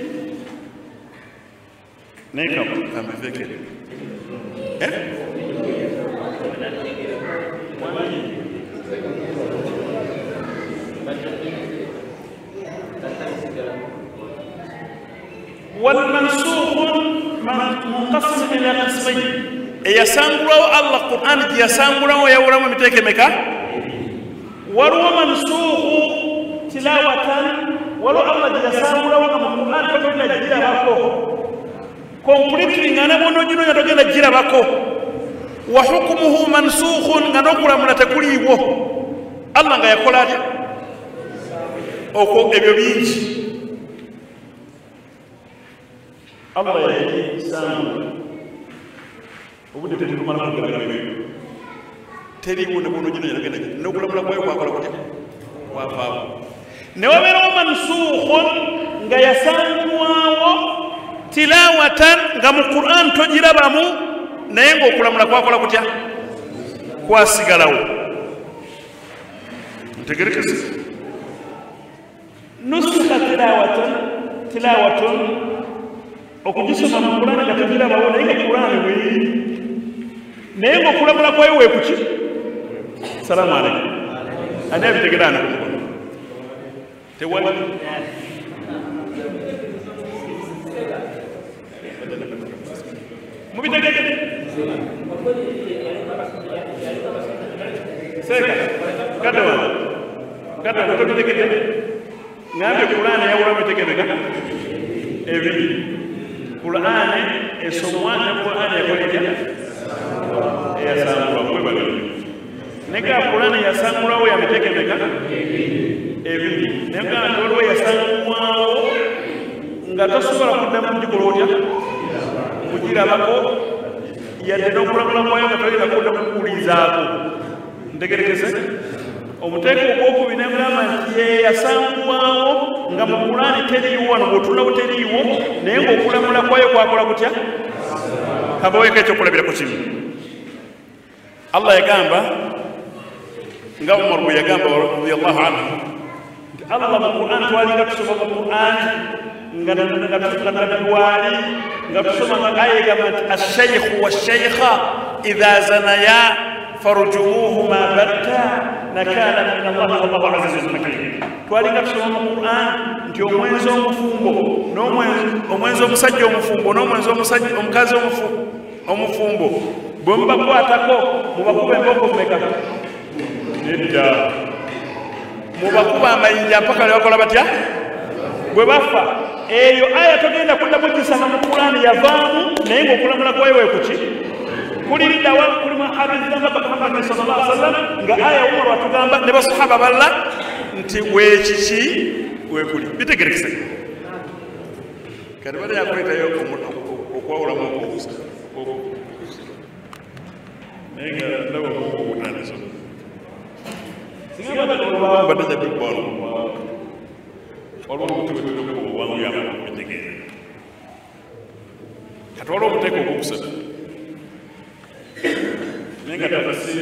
neka amefeke eh والمنسوخ منقسم الى قسمين يسانغراو الله القران يسانغراو يا ورا متكمeka ورو منسوخ تلاوه ولو الله يسانغراو القران فبنا جira bako completely ngana bono jino yatogenda jira bako wa hukmuhu mansukhun ngano kula munatakuliwo Allah nga yakola ati oko ebyo bingi Allah yayi sana obude tete kumala kugala bebe teri wona bono jino yagenda no kulamula kwayo kwakola kuti wafawo ne wabero mansukhun nga yasanguwawo tilawatan nga mu Qur'an tojirabamu naye nga okulamula kwakola kutya kwasigalawo ntegerekese nusuka tilawatan tilawatun okujisoma mu Qur'an nga tojirabawo naye nga Qur'an weri naye nga okulamula kwayo wekuki salamu alaikum ani abitegerana tewali mubitegeke seka kadawa kadawa mubitegeke ngambe Qur'an ya wura mubitegeke ebi Qur'an esomwa na Qur'an ya kolejja ya sangura kweba nega Qur'an ya sangura ya mubitegeke ebi nega ndolo ya sangura nga tosobola kuddamu kujikolotya kujira bako yadde n'okulamula kwayo nga tolina kudda kukulizaako ntegerekese omuteeko ogwokubiri nemulama nti yeyasanguwawo nga mu Qur'ani teriiwo wano bw'otunawo teriiwo naye ng'okulamula kwayo kwakola kutya kabaweeko ekyokulabirako kimu Allah yagamba nga Umar bwe yagamba radiyallahu anhu nti Allah mu Qur'ani twalinga tusoma mu Qur'ani nga nabiwali nga tusoma aya gamba ash-shaykhu wash-shaykha idha zanaya farjumuhuma batta nakala min Allah wallahu azizun hakim twalinga tusoma mu Qur'an nti omwenzi omufumbo omwenzi omusajja omufumbo n'omwenzi omusajja omukazi omufumbo bwe mubakwatako mubakuba emboko mmeka nedda mubakuba amayinja mpaka ne bakola batya bwe bafa eyo aya togenda kuddamu gisanga mu Qur'ani yavaamu naye ng'okulamula kwayo wekuki kuliriddawa kulimu hadithi zamba Muhammad sallallahu alaihi wasallam nga aya Umar watugamba ne basahaba balla nti wekiki wekuli bitegerekese kati bali yakuletayo okwawulamu okubusa naye nga ndaba okutandisa singa badde badde bibbalo olwo kutukutuku wangu ya kutegeera katwala omuteeko ogwokusatu naye nga tafasi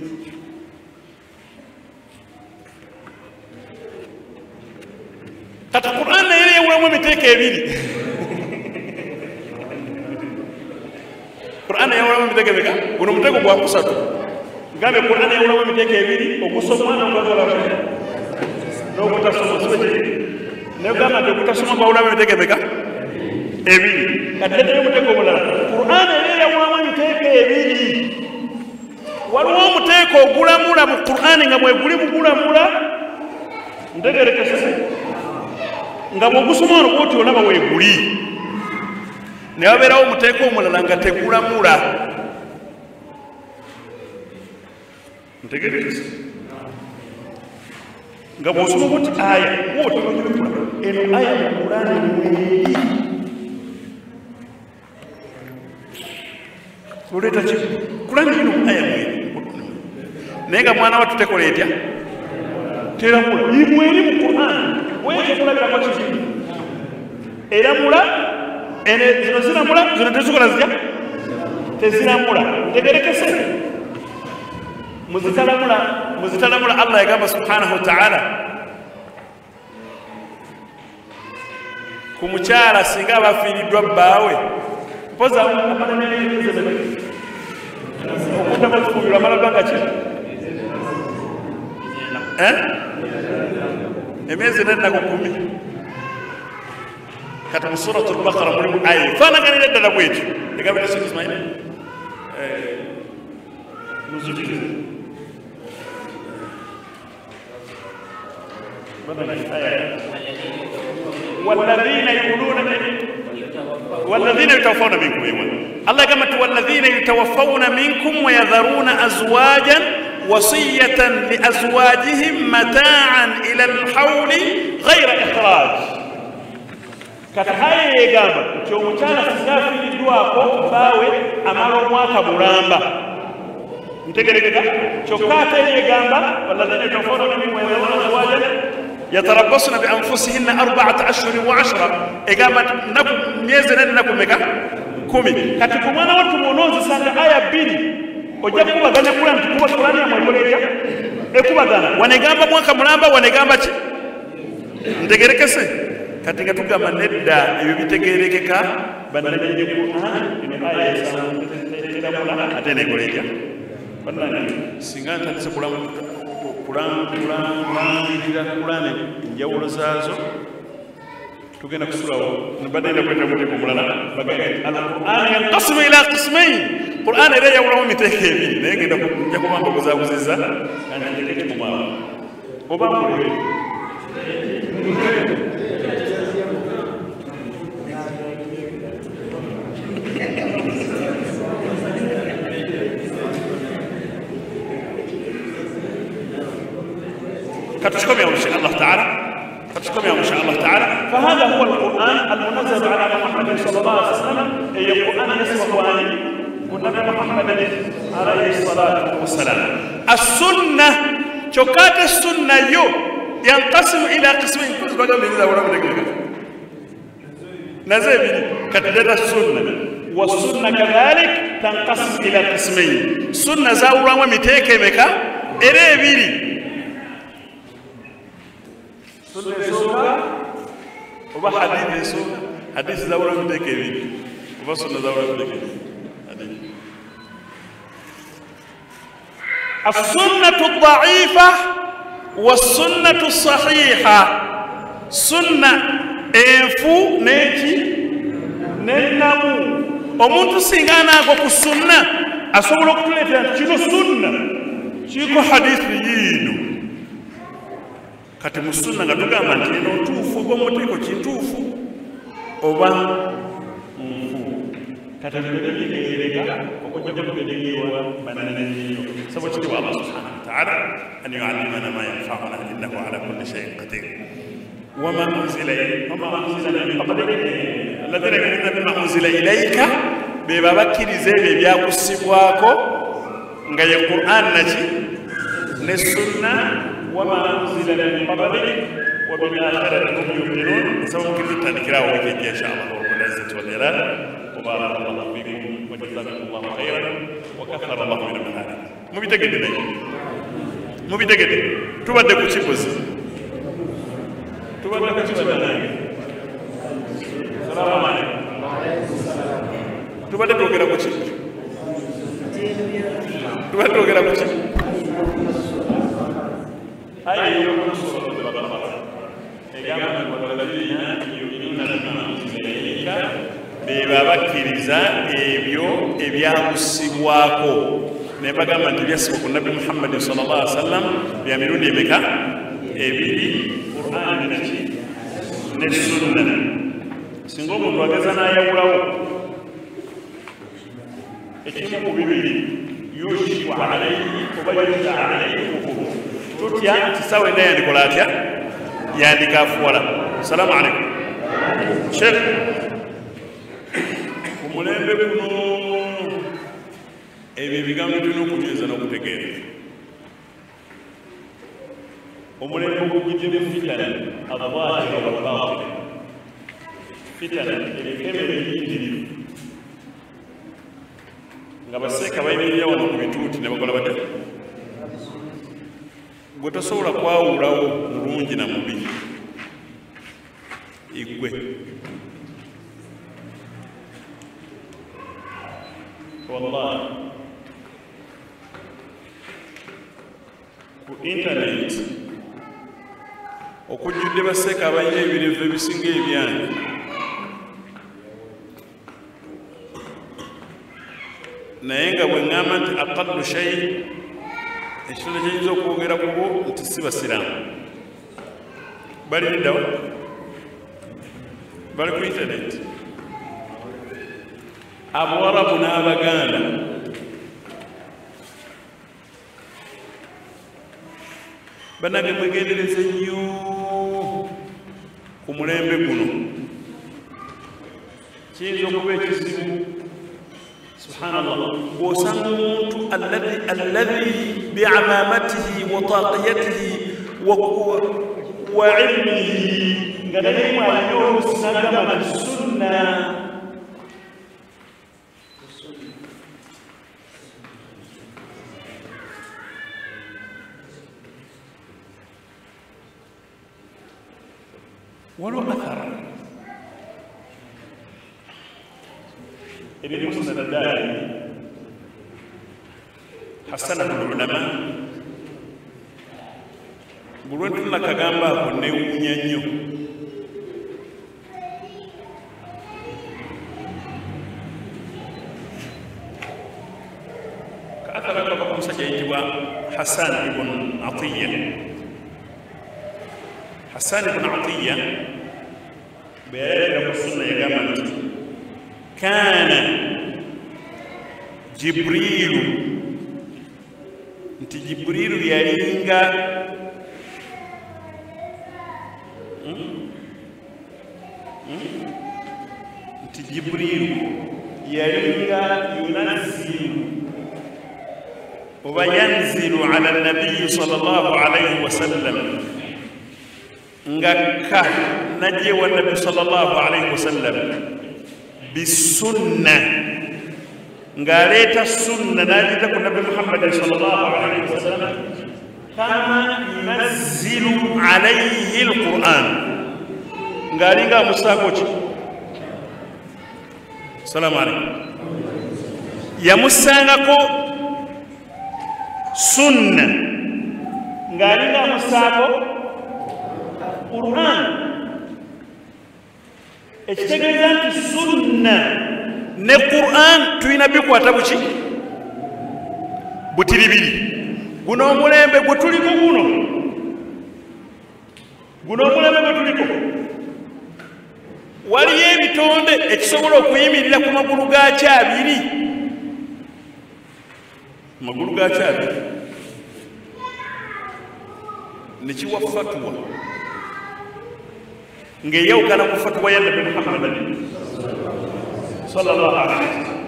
kati Qur'an naye yewulamu emiteeko ebiri Qur'an yewulamu emiteeko ebiri guno omuteeko gwakusatu gambe Qur'an yewulamu emiteeko ebiri okusoma n'okukola n'obutasoma naye gamba nti obutasoma bwawulamu emiteeko ebiri ebiri kati leetayo omuteeko omulala Qur'an naye yewulamu emiteeko ebiri waliwo omuteeko ogulamula mu Qur'an nga bweguli bugulamula ntegerekese nga bw'ogusoma wano bwoti olaba weeguli ne wabeerawo omuteeko omulala nga tegulamula ntegerekese nga bw'osoma bwoti aya bwoti eno aya mu Qur'an mweri oleeta ki Qur'an ino aya mweri naye nga mwana wattu tekola etya teramula imweri mu Qur'an wekyo kulabirako kiki eramula zino ziramula zino tezikola zitya teziramula ntegerekese muzitalamula muzitalamula Allah yagamba subhanahu wa ta'ala ku mukyala singa abafiiriddwa bbaawe mpoza okuddamu okufumbirwa amala bbanga ki emyezi n'ennaku kumi kati mu suratul Baqara mulimu aya efaanaganira eddala bwetyo egamba tesikisimanyi muzikirize والذين يقولون والذين يتوفون منكم الله قامت والذين يتوفون منكم ويذرون أزواجا وصية لأزواجهم متاعا إلى الحول غير إخراج كتهاي يقام جو مكانا سيسافي لدواكو باوي أمالو مواكا مرامبا نتقرق جو كاتي يقام والذين يتوفون منكم ويذرون أزواجا يتربصن بأنفسهن أربعة أشهر وعشرة إقامة نكو ميزن نكو مكا كومي كاتكو مانا واتو مونوز ساند آية بيني ojja kubagana kula nti kuba Qur'ani amwekoleja ekubagana wanegamba mwaka mulamba wanegamba ki ntegerekese kati nga tugamba nedda ebyo bitegerekeka bananenye Qur'an ino aya esamu teramula ate nekoleja bannange singa ntandise kulangirira Qur'ani enjawulo zaazo tugenda kusulawo nibadde nakweta muteeko omulala al-Qur'an yanqasimu ila qismayn Qur'an era yawulamu emiteeko ebiri naye genda nja kuba mbagozaabuziza kanjekekikumaabo oba mulebe كتشكم يا شاء الله تعالى كتشكم يا شاء الله تعالى فهذا هو القرآن المنزل على محمد صلى الله عليه وسلم أي القرآن يسوى عليه والنبي محمد عليه الصلاة والسلام السنة شكات السنة يو ينقسم إلى قسمين كل بقى من ذا ولا من نزل كتدر السنة والسنة كذلك تنقسم إلى قسمين سنة زاورا ومتيك مكا إريبيري سنة سوكا وبا حديث سوكا حديث زاورا متيك بيري وبا سنة زاورا متيك بيري السنة الضعيفة والسنة الصحيحة سنة انفو نيكي ننمو omuntu singa anaagwa ku sunna asobola okutuleetera nti kino sunna kiiko hadithi yiino kati mu sunna nga tugamba nti eno ntuufu oba omuteeko kintuufu oba nfu kati bitegeereka okujja kutegeerwa bananenyiyo sabo kitibwa Allah subhanahu wa ta'ala an yu'allimana ma yanfa'una innahu ala kulli shay'in qadir وما أنزل وما أنزل من قبلك الذين يؤمنون بما أنزل إليك ببابكر زي بياكو سبواكو غير القرآن نجي للسنة وما أنزل من قبلك وبالآخرة هم يؤمنون سوف كنت نكراه وكيف إن شاء الله رب العزة والجلال وبارك الله فيكم وجزاكم الله خيرا وكثر الله من المحارم مو بيتقد لي مو بيتقد تبدا كوتشي بوز تبدا كوتشي بدنا السلام عليكم تبدا توغيرا كوتشي تبدا توغيرا كوتشي هاي يوم سورة البقرة egamba walladhina yu'minuna bima unzila ilayka beba bakkiriza ebyo ebyakusibwako ne bagamba nti byasibwa ku nabbi Muhammad sallallahu alaihi wasallam bya mirundi emeka ebiri Qur'an naki ne sunna singa omuntu ageza n'ayawulawo ekimu ku bibiri yushiku alayhi oba yusha alayhi kufuru tutya nti sawa enda yandikola atya yandika afuwala. Assalamu alaikum Sheikh kumulembe kuno ebyo ebigambo tulina okunyeza n'okutegeera omulembe ogujjudde fitana adhaahira walbaatila fitana ebikebe ebiyitirivu nga baseeka bayimirira wano ku bituuti ne bakola batya gwe tosobola kwawulawo mulungi na mubi igwe wallahi ku internet okujjudde baseeka abalina ebirevu ebisinga ebyange naye nga bwe ŋŋamba nti aqallu shay ekitonde kyenyinza okwogera ku bo nti si basiraamu bali neddawo bali ku internet abawarabu n'abaganda banage mwegendereze nnyo ku mulembe guno kiyinza okuba ekizibu subhanallah bw'osanga omuntu alladhi bi'amamatihi wa taqiyatihi wa ilmihi nga naye alina oluusi n'agamba nti sunna waliwo athara eri musnad ad-Daarimi hasanahu al-ulama bulwe tunna kagamba ako newuunya nnyo ka athara kava ku musajja ayitibwa Hassan ibn Atiyya Hassan ibn Atiyya bwe yayalaga ku sunna yagamba nti كان جبريل انت جبريل يرينغا انت جبريل يرينغا ينزل وينزل على النبي صلى الله عليه وسلم ngaka naje wa nabi sallallahu alayhi wasallam بالسنة قالت السنة ناديت النبي محمد صلى الله عليه وسلم كما ينزل عليه القرآن قال لي مساكوتي السلام عليكم يا مسانكو سنة قال لي مساكو قرآن ekitegeeza nti sunna ne Qur'an tulina bikwata buki butiribiri guno omulembe gwe tuliko guno guno omulembe gwe tuliko waliyo ebitonde ekisobola okuyimirira ku magulu gakyo abiri magulu gakyo abiri nekiwa fatwa ngeyawukana ku fatwa ya nabi Muhammad sallallahu alaihi wasallam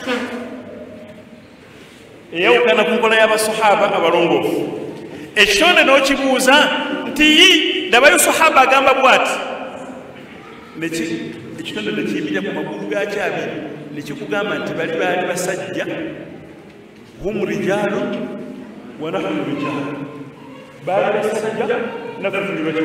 eyawukana ku nkola y'abasahaba abalongoofu ekitonde n'okibuuza nti ndabayo sahaba agamba bwati ekitonde nekiyimirira ku magulu gakyo abiri nekikugamba nti bali baali basajja hum rijaalu wa nahnu rijaalu baali basajja naffe tuli baki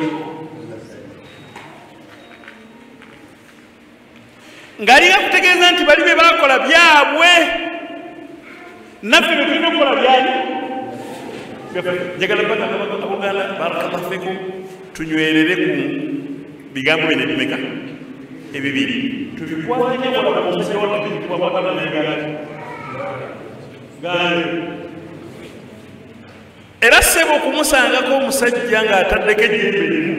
ng'alina kutegeeza nti bali be baakola byabwe naffe be tulina okukola byali njagala abuganda barakallahu fikum tunywerere ku bigambo bino ebimeka ebibiri tubikwatanye wala omusajja watubikibwabakanaegala era ssebo okumusangako omusajja ng'ataddeko ejjembe limu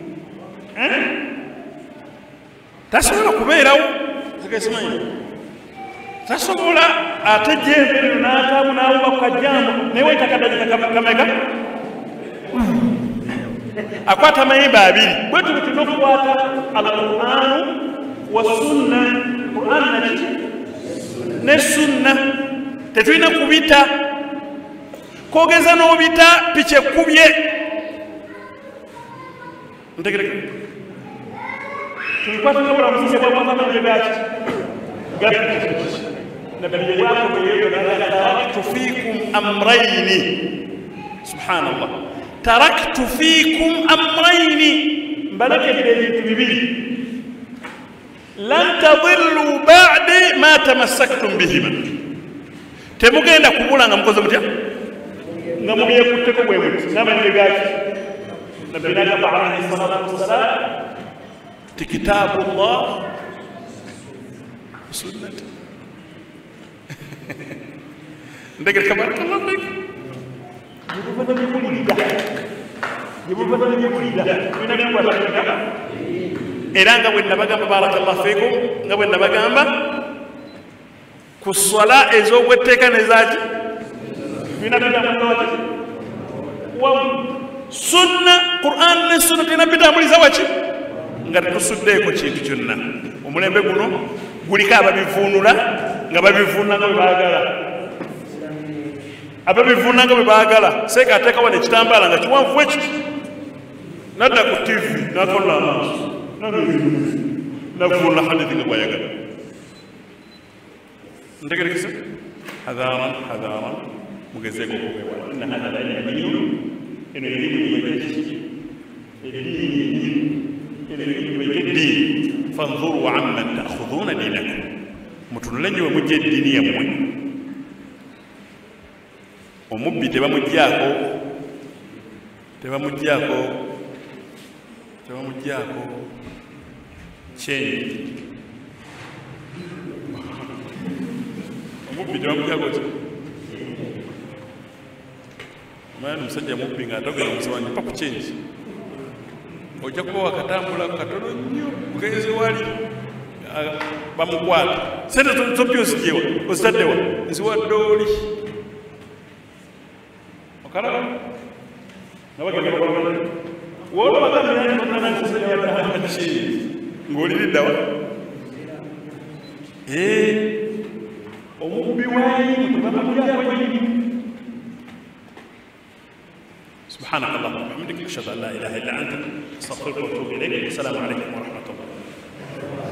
tasobola kubeerawo zigesimanyi tasobola ate ejjembe lino n'ataamu n'awuba ku kajjambo naye waitakadagika kameka akwata amayembe abiri bwe tubi tulina okukwata alquranu wa sunna quran naki ne sunna tetulina kubita kogeza n'obita piki ekkubye ntegereka tubikwata nabula musise bwakwata amayembe gaki nabbi yakobo taraktu fikum amrayni subhanallah taraktu fikum amrayni mbalakedde ebintu bibiri lan tadillu ba'di ma tamassaktum bihima temugenda kubula nga mukoze mutya nga mubyekutteko bwe muti n'amayembe gaki nabbi nagamba alayhi salatu wassalam ti kitaabu llah sunnati ndegereka barakallahu fikum yebuvana byebulidda yebuvana byebulidda tulina byekwataeka era nga bwe nabagamba barakallahu fikum nga bwe nabagamba ku swala ez'obwetteeka nezaki tulina bitambulizawaki wamu sunna quran ne sunna tulina bitambuliza waki nga tetusuddeeko kintu kyonna omulembe guno guliko ababivuunula nga babivuunula nga bwe baagala ababivuunula nga bwe baagala seeka ateekawo nekitambaala nga kiwanvu ekiti nadda ku tivi nakola amaaso navuunula hadithi nga bwayagala ntegerekese hadharan hadharan mugezeeko okubeewala inna hadha ilmu eno erimu ibajeki eddiini eno erimu ibajeki eddiini fanzuru amman ta'khudhuuna diinakum mutunule nnyo bwe mujja eddiini yammwe omubbi tebamuggyako tebamuggyako tebamuggyako kyenyi omubbi tebamuggyako ki omwana omusajja mubbi ng'atogera omusobanyi pa ku kyenyi ojja kuba wakatambula katono nnyo mugenzi wali bamukwata sente zopya ozigyewa ozitaddewa nziwadde oli okalaba nabagenda woba bagambiraaki ng'oliriddawa omubbi wayimu tebamugyakoyimu سبحانك اللهم وبحمدك اشهد ان لا اله الا انت استغفرك واتوب اليك السلام عليكم ورحمه الله